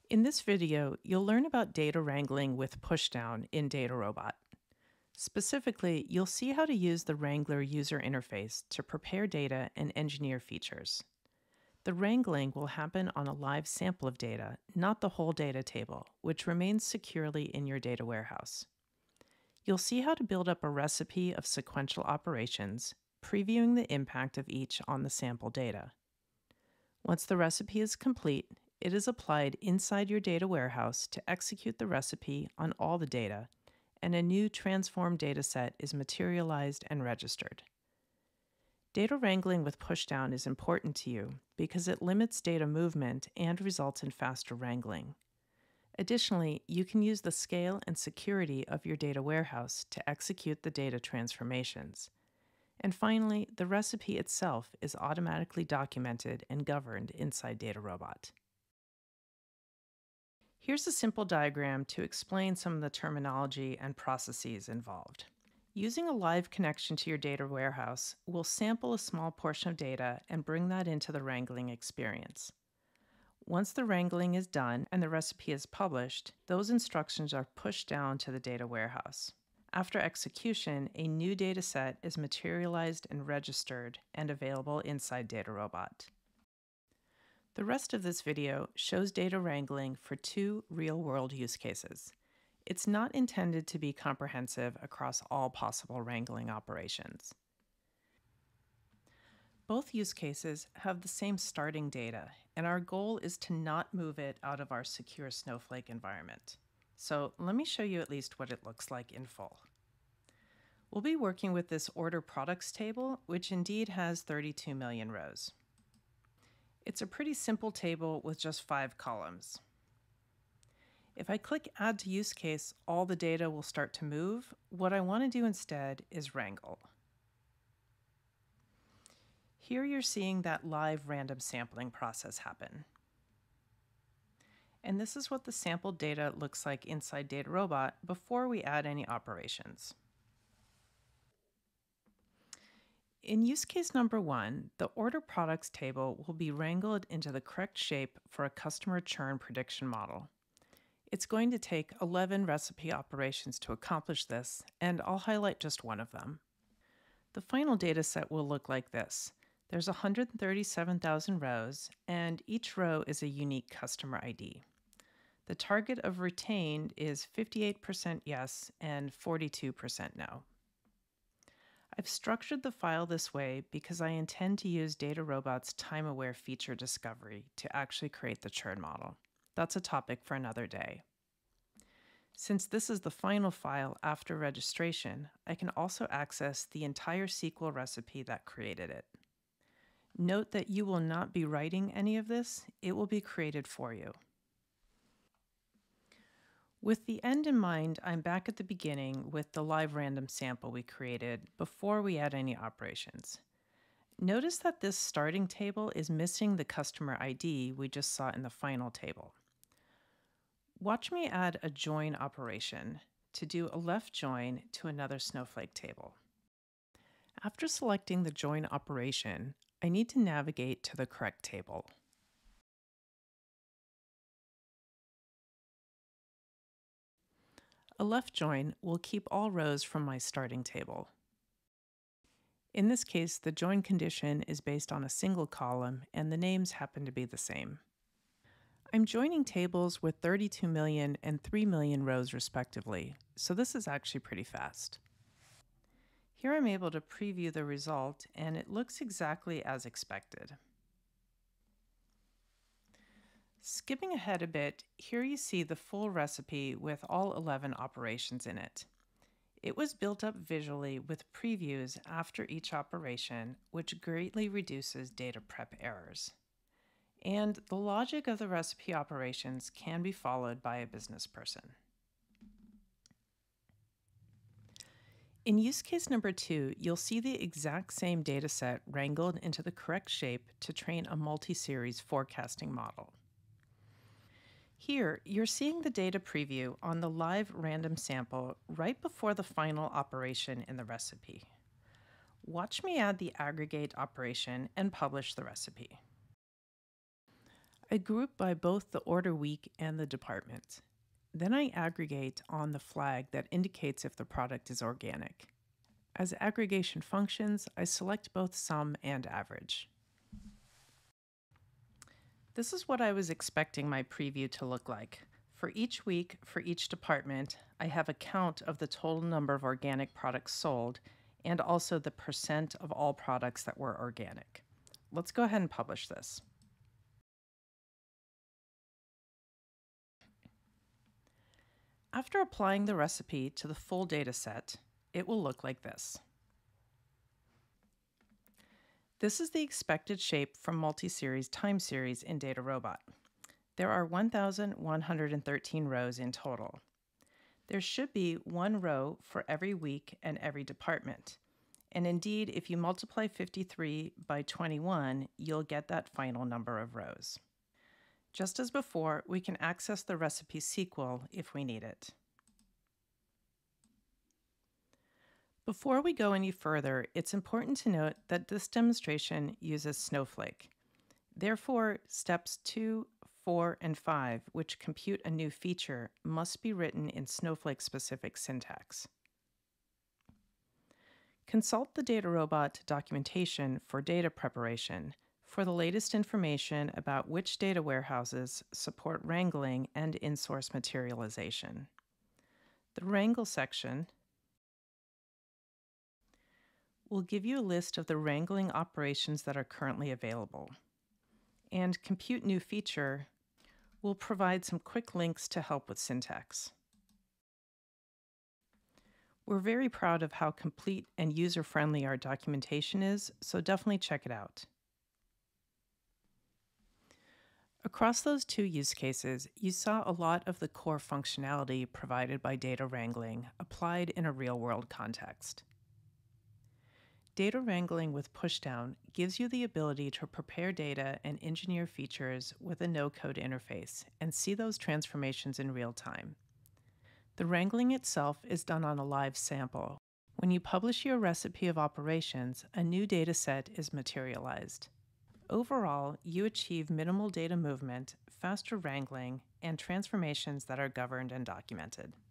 In this video, you'll learn about data wrangling with pushdown in DataRobot. Specifically, you'll see how to use the Wrangler user interface to prepare data and engineer features. The wrangling will happen on a live sample of data, not the whole data table, which remains securely in your data warehouse. You'll see how to build up a recipe of sequential operations, previewing the impact of each on the sample data. Once the recipe is complete, it is applied inside your data warehouse to execute the recipe on all the data, and a new transformed dataset is materialized and registered. Data wrangling with pushdown is important to you because it limits data movement and results in faster wrangling. Additionally, you can use the scale and security of your data warehouse to execute the data transformations. And finally, the recipe itself is automatically documented and governed inside DataRobot. Here's a simple diagram to explain some of the terminology and processes involved. Using a live connection to your data warehouse, we'll sample a small portion of data and bring that into the wrangling experience. Once the wrangling is done and the recipe is published, those instructions are pushed down to the data warehouse. After execution, a new dataset is materialized and registered and available inside DataRobot. The rest of this video shows data wrangling for two real-world use cases. It's not intended to be comprehensive across all possible wrangling operations. Both use cases have the same starting data, and our goal is to not move it out of our secure Snowflake environment. So let me show you at least what it looks like in full. We'll be working with this order products table, which indeed has 32 million rows. It's a pretty simple table with just 5 columns. If I click Add to Use Case, all the data will start to move. What I want to do instead is wrangle. Here you're seeing that live random sampling process happen. And this is what the sampled data looks like inside DataRobot before we add any operations. In use case number 1, the order products table will be wrangled into the correct shape for a customer churn prediction model. It's going to take 11 recipe operations to accomplish this, and I'll highlight just one of them. The final data set will look like this. There's 137,000 rows, and each row is a unique customer ID. The target of retained is 58% yes and 42% no. I've structured the file this way because I intend to use DataRobot's time-aware feature discovery to actually create the churn model. That's a topic for another day. Since this is the final file after registration, I can also access the entire SQL recipe that created it. Note that you will not be writing any of this, it will be created for you. With the end in mind, I'm back at the beginning with the live random sample we created before we add any operations. Notice that this starting table is missing the customer ID we just saw in the final table. Watch me add a join operation to do a left join to another Snowflake table. After selecting the join operation, I need to navigate to the correct table. A left join will keep all rows from my starting table. In this case, the join condition is based on a single column, and the names happen to be the same. I'm joining tables with 32 million and 3 million rows respectively, so this is actually pretty fast. Here I'm able to preview the result, and it looks exactly as expected. Skipping ahead a bit, here you see the full recipe with all 11 operations in it. It was built up visually with previews after each operation, which greatly reduces data prep errors. And the logic of the recipe operations can be followed by a business person. In use case number 2, you'll see the exact same dataset wrangled into the correct shape to train a multi-series forecasting model. Here, you're seeing the data preview on the live random sample right before the final operation in the recipe. Watch me add the aggregate operation and publish the recipe. I group by both the order week and the department. Then I aggregate on the flag that indicates if the product is organic. As aggregation functions, I select both sum and average. This is what I was expecting my preview to look like. For each week, for each department, I have a count of the total number of organic products sold and also the percent of all products that were organic. Let's go ahead and publish this. After applying the recipe to the full data set, it will look like this. This is the expected shape from multi-series time series in DataRobot. There are 1,113 rows in total. There should be one row for every week and every department. And indeed, if you multiply 53 by 21, you'll get that final number of rows. Just as before, we can access the recipe SQL if we need it. Before we go any further, it's important to note that this demonstration uses Snowflake. Therefore, steps 2, 4, and 5, which compute a new feature, must be written in Snowflake-specific syntax. Consult the DataRobot documentation for data preparation for the latest information about which data warehouses support wrangling and in-source materialization. The Wrangle section will give you a list of the wrangling operations that are currently available. And Compute New Feature will provide some quick links to help with syntax. We're very proud of how complete and user-friendly our documentation is, so definitely check it out. Across those two use cases, you saw a lot of the core functionality provided by data wrangling applied in a real-world context. Data wrangling with pushdown gives you the ability to prepare data and engineer features with a no-code interface and see those transformations in real time. The wrangling itself is done on a live sample. When you publish your recipe of operations, a new data set is materialized. Overall, you achieve minimal data movement, faster wrangling, and transformations that are governed and documented.